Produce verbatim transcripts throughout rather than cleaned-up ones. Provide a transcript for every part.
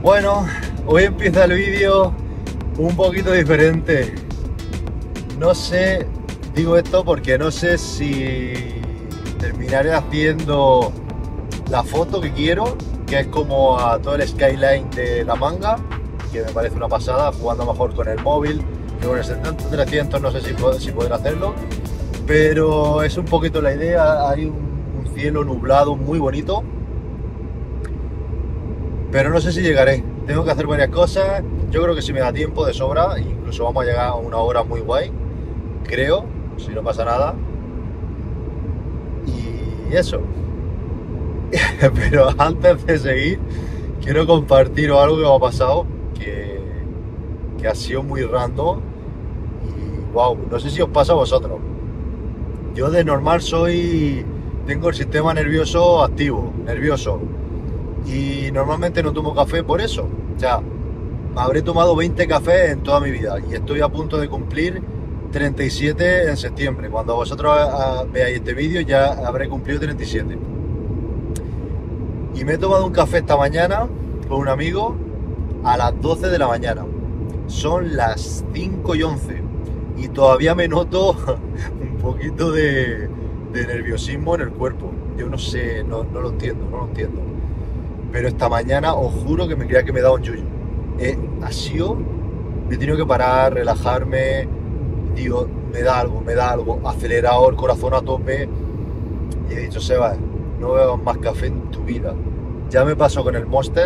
Bueno, hoy empieza el vídeo un poquito diferente. No sé, digo esto porque no sé si terminaré haciendo la foto que quiero, que es como a todo el skyline de La Manga, que me parece una pasada, jugando mejor con el móvil, que con el setenta trescientos no sé si, pod si poder hacerlo, pero es un poquito la idea. Hay un, un cielo nublado muy bonito, pero no sé si llegaré. Tengo que hacer varias cosas. Yo creo que si me da tiempo de sobra, incluso vamos a llegar a una hora muy guay, creo, si no pasa nada. Y eso. Pero antes de seguir, quiero compartiros algo que me ha pasado, que, que ha sido muy random. Y wow, no sé si os pasa a vosotros. Yo de normal soy, tengo el sistema nervioso activo, nervioso. Y normalmente no tomo café por eso. O sea, habré tomado veinte cafés en toda mi vida y estoy a punto de cumplir treinta y siete en septiembre. Cuando vosotros veáis este vídeo ya habré cumplido treinta y siete. Y me he tomado un café esta mañana con un amigo a las doce de la mañana. Son las cinco y once y todavía me noto un poquito de, de nerviosismo en el cuerpo. Yo no sé, no, no lo entiendo, no lo entiendo. Pero esta mañana os juro que me creía que me daba un yuyu. Eh, ha sido, me he tenido que parar, relajarme, digo, me da algo, me da algo, acelerado, el corazón a tope. Y he dicho, Sebas, no bebas más café en tu vida. Ya me pasó con el Monster,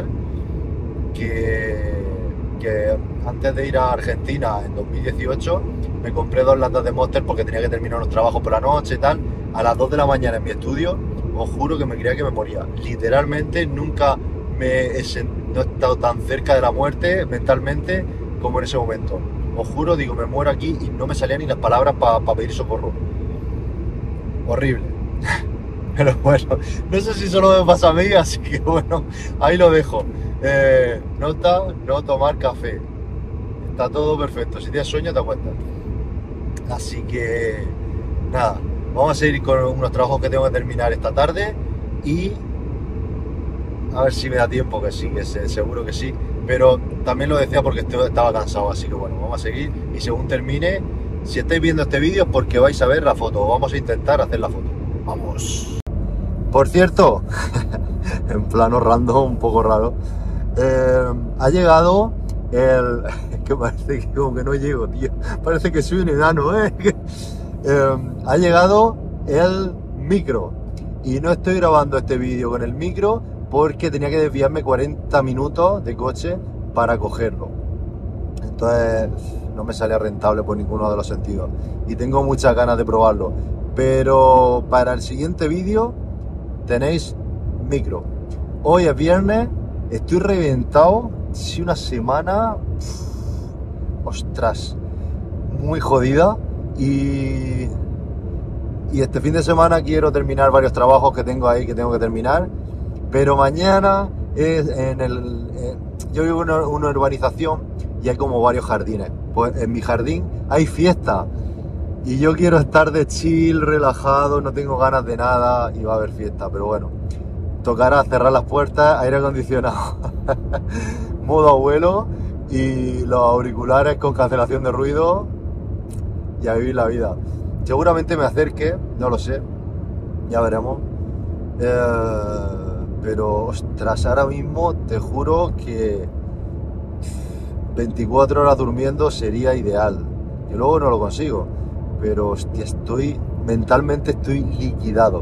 que, que antes de ir a Argentina en dos mil dieciocho, me compré dos latas de Monster porque tenía que terminar unos trabajos por la noche y tal. A las dos de la mañana en mi estudio, os juro que me creía que me moría. Literalmente nunca me he, no he estado tan cerca de la muerte mentalmente como en ese momento. Os juro, digo, me muero aquí y no me salían ni las palabras para pa pedir socorro. Horrible. Pero bueno, no sé si solo me pasa a mí, así que bueno, ahí lo dejo. Eh, nota, no tomar café. Está todo perfecto. Si tienes sueño, te acuestas. Así que nada, vamos a seguir con unos trabajos que tengo que terminar esta tarde y a ver si me da tiempo, que sí, que seguro que sí. Pero también lo decía porque estaba cansado, así que bueno, vamos a seguir y según termine, si estáis viendo este vídeo es porque vais a ver la foto, vamos a intentar hacer la foto. Vamos. Por cierto, en plano random, un poco raro, eh, ha llegado el... que parece que como que no llego, tío. Parece que soy un enano, ¿eh? eh ha llegado el micro. Y no estoy grabando este vídeo con el micro porque tenía que desviarme cuarenta minutos de coche para cogerlo. Entonces no me salía rentable por ninguno de los sentidos. Y tengo muchas ganas de probarlo. Pero para el siguiente vídeo tenéis micro. Hoy es viernes, estoy reventado. Sí, una semana, ostras, muy jodida. Y, y este fin de semana quiero terminar varios trabajos que tengo ahí que tengo que terminar. Pero mañana es en el... Eh, yo vivo en una, una urbanización y hay como varios jardines. Pues en mi jardín hay fiesta. Y yo quiero estar de chill, relajado, no tengo ganas de nada y va a haber fiesta, pero bueno, tocará cerrar las puertas, aire acondicionado, modo abuelo y los auriculares con cancelación de ruido y a vivir la vida. Seguramente me acerque, no lo sé, ya veremos, eh, pero ostras, ahora mismo te juro que veinticuatro horas durmiendo sería ideal, y luego no lo consigo. Pero hostia, estoy, mentalmente estoy liquidado.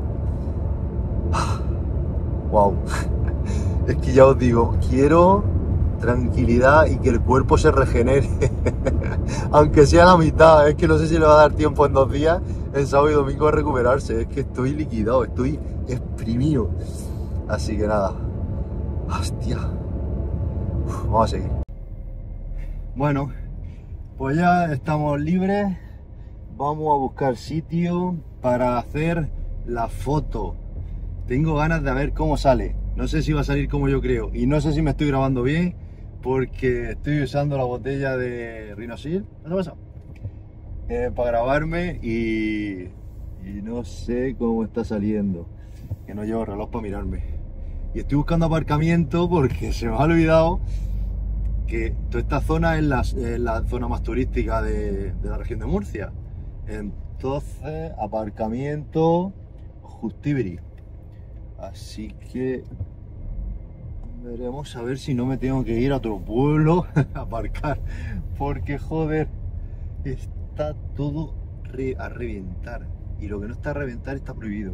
Wow. Es que ya os digo, quiero tranquilidad y que el cuerpo se regenere. Aunque sea la mitad, es que no sé si le va a dar tiempo en dos días, en sábado y domingo, a recuperarse. Es que estoy liquidado, estoy exprimido. Así que nada. Hostia. Uf, vamos a seguir. Bueno, pues ya estamos libres. Vamos a buscar sitio para hacer la foto. Tengo ganas de ver cómo sale. No sé si va a salir como yo creo. Y no sé si me estoy grabando bien porque estoy usando la botella de Rhinosil. ¿Qué te pasa? Eh, para grabarme y, y no sé cómo está saliendo. Que no llevo reloj para mirarme. y estoy buscando aparcamiento porque se me ha olvidado que toda esta zona es la, es la zona más turística de, de la región de Murcia. Entonces, aparcamiento Justibri. Así que veremos a ver si no me tengo que ir a otro pueblo a aparcar, porque joder, está todo re, a reventar, y lo que no está a reventar está prohibido.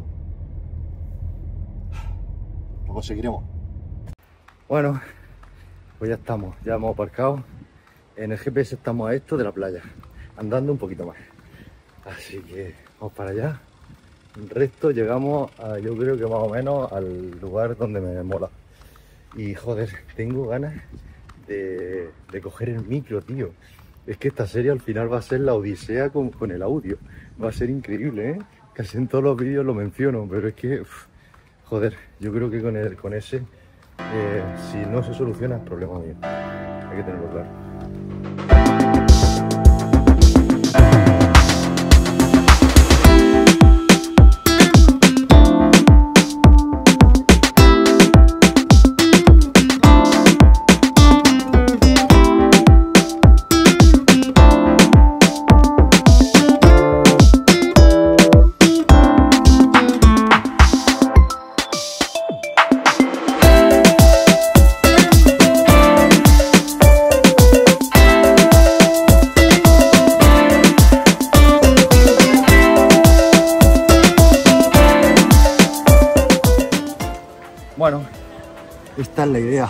Lo conseguiremos. Bueno, pues ya estamos, ya hemos aparcado. En el G P S estamos a esto de la playa, andando un poquito más. Así que vamos para allá. El resto llegamos a, yo creo que más o menos al lugar donde me mola. Y joder, tengo ganas de, de coger el micro, tío. Es que esta serie al final va a ser la odisea con, con el audio. Va a ser increíble, ¿eh? Casi en todos los vídeos lo menciono, pero es que, uf, joder, yo creo que con, el, con ese, eh, si no se soluciona, es problema mío. Hay que tenerlo claro. Bueno, esta es la idea.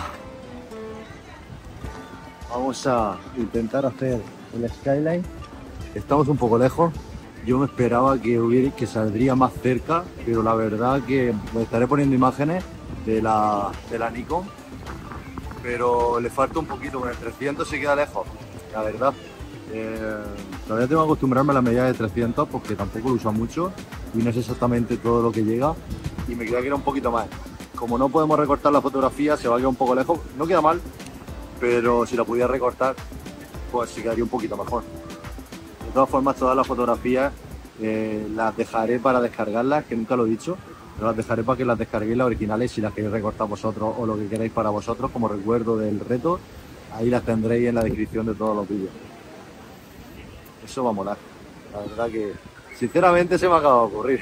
Vamos a intentar hacer el skyline. Estamos un poco lejos. Yo me esperaba que hubiera, que saldría más cerca, pero la verdad que me estaré poniendo imágenes de la, de la Nikon, pero le falta un poquito. Con el trescientos se queda lejos, la verdad. Eh, todavía tengo que acostumbrarme a la medida de trescientos porque tampoco lo uso mucho y no es exactamente todo lo que llega, y me queda que era un poquito más. Como no podemos recortar la fotografía, se va a quedar un poco lejos. No queda mal, pero si la pudiera recortar, pues se quedaría un poquito mejor. De todas formas, todas las fotografías eh, las dejaré para descargarlas, que nunca lo he dicho, pero las dejaré para que las descarguéis las originales si las queréis recortar vosotros o lo que queráis para vosotros como recuerdo del reto. Ahí las tendréis en la descripción de todos los vídeos. Eso va a molar. La verdad que, sinceramente, se me acaba de ocurrir.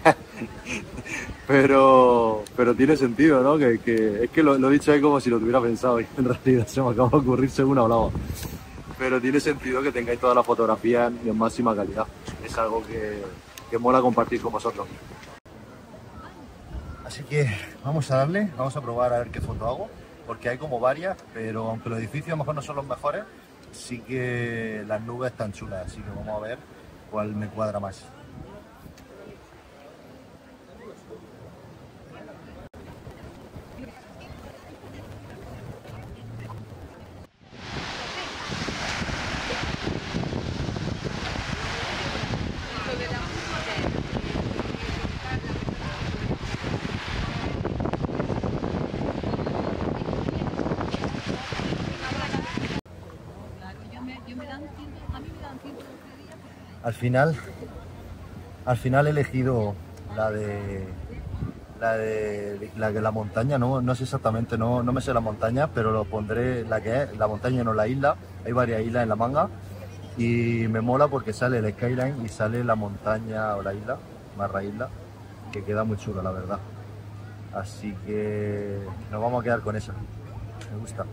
pero pero tiene sentido, ¿no? Que, que es que lo, lo he dicho ahí como si lo tuviera pensado y en realidad se me acaba de ocurrir según hablaba. Pero tiene sentido que tengáis todas las fotografías en máxima calidad. Es algo que, que mola compartir con vosotros. Así que vamos a darle, vamos a probar a ver qué foto hago, porque hay como varias, pero aunque los edificios a lo mejor no son los mejores, sí que las nubes están chulas, así que vamos a ver cuál me cuadra más. Al final, al final he elegido la de la de la, de la montaña, no, no sé exactamente, no, no me sé la montaña, pero lo pondré la que es, la montaña no la isla. Hay varias islas en La Manga y me mola porque sale el skyline y sale la montaña o la isla, barra isla, que queda muy chulo, la verdad. Así que nos vamos a quedar con esa, me gusta.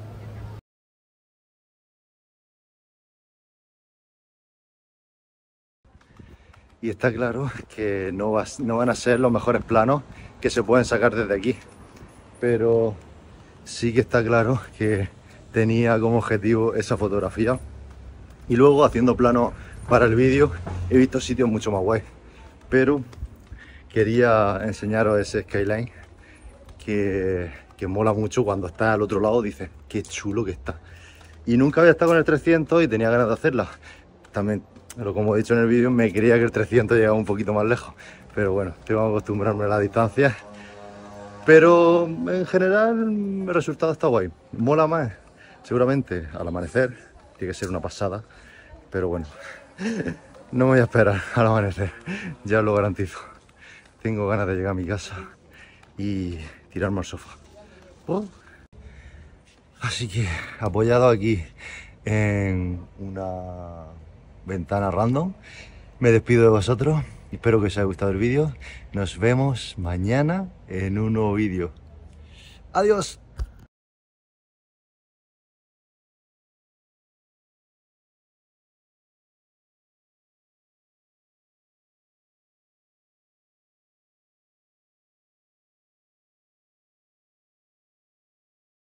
Y está claro que no, va, no van a ser los mejores planos que se pueden sacar desde aquí, pero sí que está claro que tenía como objetivo esa fotografía. Y luego, haciendo planos para el vídeo, he visto sitios mucho más guays, pero quería enseñaros ese skyline que, que mola mucho. Cuando está al otro lado dices qué chulo que está. Y nunca había estado con el trescientos y tenía ganas de hacerla. También, pero como he dicho en el vídeo, me creía que el trescientos llegaba un poquito más lejos, pero bueno, tengo que acostumbrarme a la distancia. Pero en general el resultado está guay. Mola más, seguramente, al amanecer. Tiene que ser una pasada, pero bueno, no me voy a esperar al amanecer, ya os lo garantizo. Tengo ganas de llegar a mi casa y tirarme al sofá. Así que apoyado aquí en una ventana random, me despido de vosotros. Espero que os haya gustado el vídeo. Nos vemos mañana en un nuevo vídeo. Adiós.